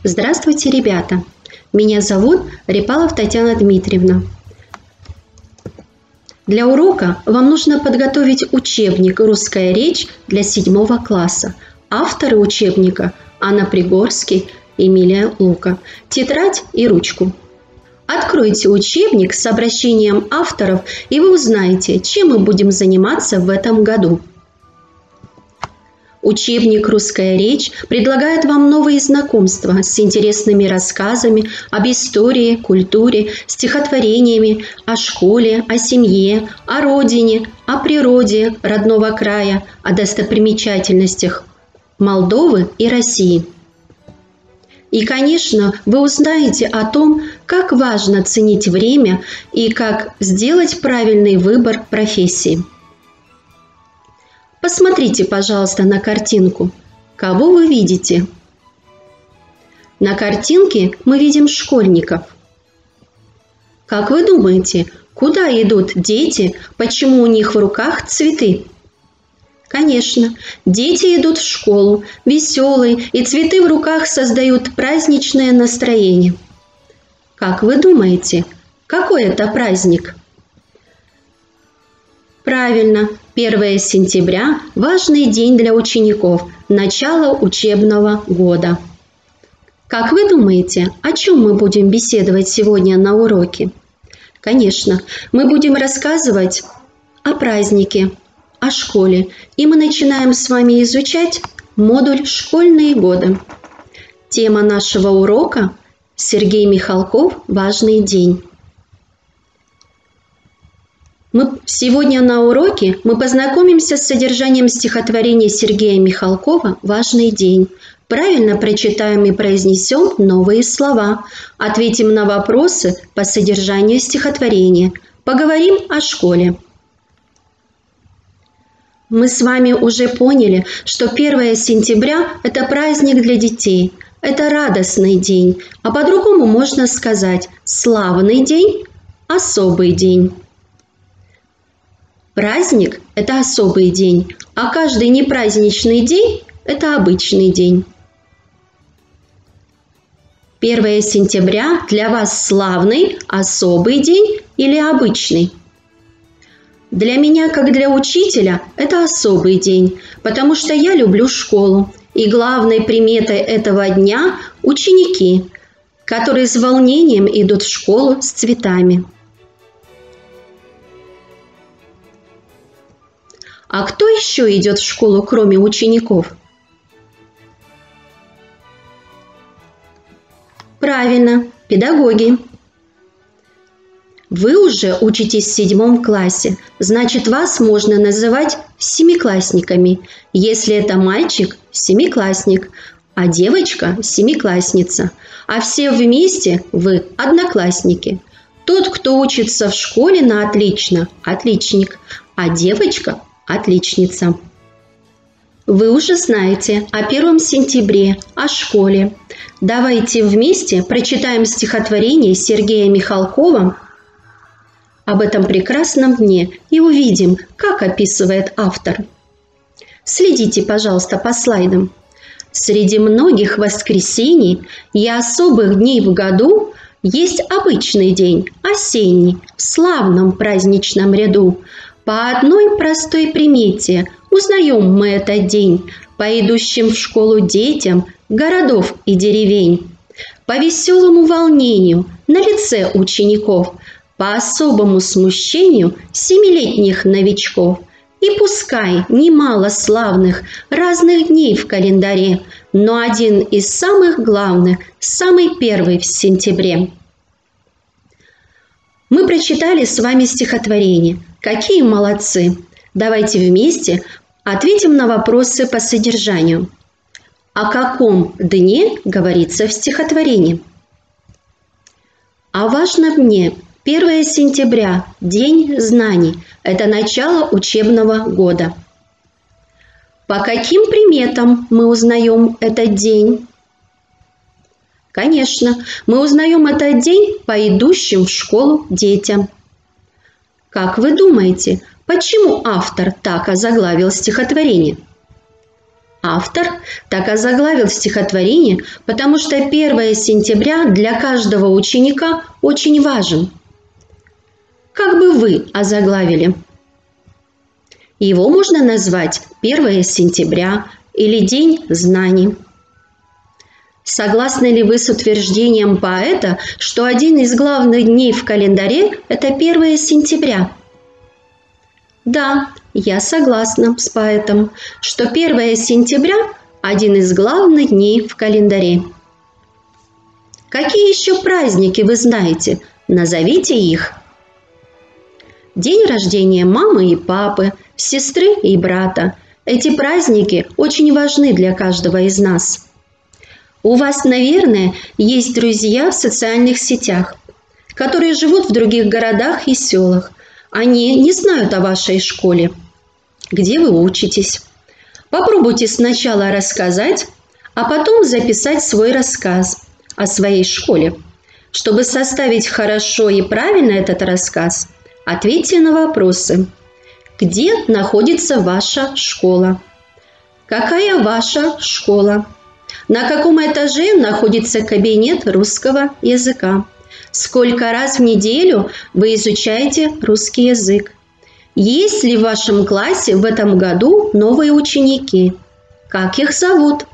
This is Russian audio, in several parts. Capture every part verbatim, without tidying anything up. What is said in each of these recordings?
Здравствуйте, ребята! Меня зовут Репалов Татьяна Дмитриевна. Для урока вам нужно подготовить учебник «Русская речь» для седьмого класса. Авторы учебника Анна Пригорский, Эмилия Лука. Тетрадь и ручку. Откройте учебник с обращением авторов, и вы узнаете, чем мы будем заниматься в этом году. Учебник «Русская речь» предлагает вам новые знакомства с интересными рассказами об истории, культуре, стихотворениями, о школе, о семье, о родине, о природе родного края, о достопримечательностях Молдовы и России. И, конечно, вы узнаете о том, как важно ценить время и как сделать правильный выбор профессии. Посмотрите, пожалуйста, на картинку. Кого вы видите? На картинке мы видим школьников. Как вы думаете, куда идут дети, почему у них в руках цветы? Конечно, дети идут в школу, веселые, и цветы в руках создают праздничное настроение. Как вы думаете, какой это праздник? Правильно, первое сентября – важный день для учеников, начало учебного года. Как вы думаете, о чем мы будем беседовать сегодня на уроке? Конечно, мы будем рассказывать о празднике, о школе, и мы начинаем с вами изучать модуль «Школьные годы». Тема нашего урока – Сергей Михалков «Важный день». Мы сегодня на уроке мы познакомимся с содержанием стихотворения Сергея Михалкова «Важный день». Правильно прочитаем и произнесем новые слова, ответим на вопросы по содержанию стихотворения, поговорим о школе. Мы с вами уже поняли, что первое сентября – это праздник для детей, это радостный день, а по-другому можно сказать славный день, особый день. Праздник – это особый день, а каждый непраздничный день – это обычный день. первое сентября для вас славный, особый день или обычный? Для меня, как для учителя, это особый день, потому что я люблю школу. И главной приметой этого дня – ученики, которые с волнением идут в школу с цветами. А кто еще идет в школу, кроме учеников? Правильно, педагоги. Вы уже учитесь в седьмом классе, значит, вас можно называть семиклассниками. Если это мальчик – семиклассник, а девочка – семиклассница. А все вместе вы – одноклассники. Тот, кто учится в школе на отлично – отличник, а девочка – отличница. Вы уже знаете о первом сентябре, о школе. Давайте вместе прочитаем стихотворение Сергея Михалкова об этом прекрасном дне и увидим, как описывает автор. Следите, пожалуйста, по слайдам. Среди многих воскресений и особых дней в году есть обычный день, осенний, в славном праздничном ряду. По одной простой примете узнаем мы этот день по идущим в школу детям городов и деревень, по веселому волнению на лице учеников, по особому смущению семилетних новичков. И пускай немало славных разных дней в календаре, но один из самых главных, самый первый в сентябре. Мы прочитали с вами стихотворение. Какие молодцы! Давайте вместе ответим на вопросы по содержанию. О каком дне говорится в стихотворении? О важном дне. первое сентября – День знаний. Это начало учебного года. По каким приметам мы узнаем этот день? Конечно, мы узнаем этот день по идущим в школу детям. Как вы думаете, почему автор так озаглавил стихотворение? Автор так озаглавил стихотворение, потому что первое сентября для каждого ученика очень важен. Как бы вы озаглавили? Его можно назвать первое сентября или День знаний. Согласны ли вы с утверждением поэта, что один из главных дней в календаре – это первое сентября? Да, я согласна с поэтом, что первое сентября – один из главных дней в календаре. Какие еще праздники вы знаете? Назовите их. День рождения мамы и папы, сестры и брата. Эти праздники очень важны для каждого из нас. У вас, наверное, есть друзья в социальных сетях, которые живут в других городах и селах. Они не знают о вашей школе, где вы учитесь. Попробуйте сначала рассказать, а потом записать свой рассказ о своей школе. Чтобы составить хорошо и правильно этот рассказ, ответьте на вопросы. Где находится ваша школа? Какая ваша школа? На каком этаже находится кабинет русского языка? Сколько раз в неделю вы изучаете русский язык? Есть ли в вашем классе в этом году новые ученики? Как их зовут?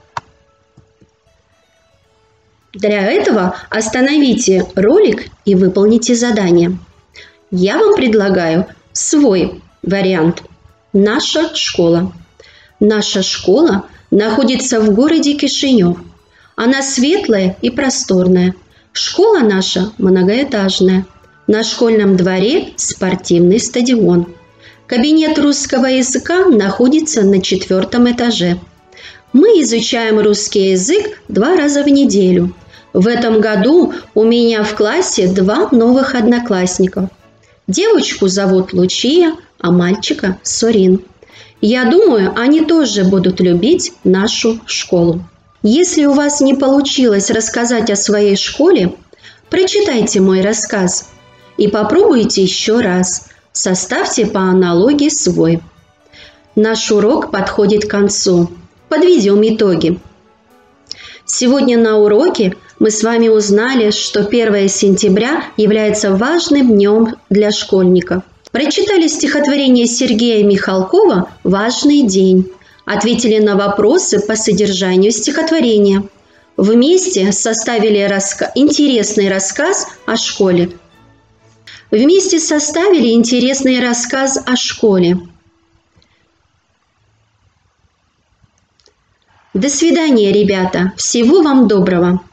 Для этого остановите ролик и выполните задание. Я вам предлагаю свой вариант. Наша школа. Наша школа находится в городе Кишинев. Она светлая и просторная. Школа наша многоэтажная. На школьном дворе спортивный стадион. Кабинет русского языка находится на четвертом этаже. Мы изучаем русский язык два раза в неделю. В этом году у меня в классе два новых одноклассника. Девочку зовут Лучия, а мальчика Сурин. Я думаю, они тоже будут любить нашу школу. Если у вас не получилось рассказать о своей школе, прочитайте мой рассказ и попробуйте еще раз. Составьте по аналогии свой. Наш урок подходит к концу. Подведем итоги. Сегодня на уроке мы с вами узнали, что первое сентября является важным днем для школьников. Прочитали стихотворение Сергея Михалкова «Важный день». Ответили на вопросы по содержанию стихотворения. Вместе составили раска... интересный рассказ о школе. Вместе составили интересный рассказ о школе. До свидания, ребята. Всего вам доброго.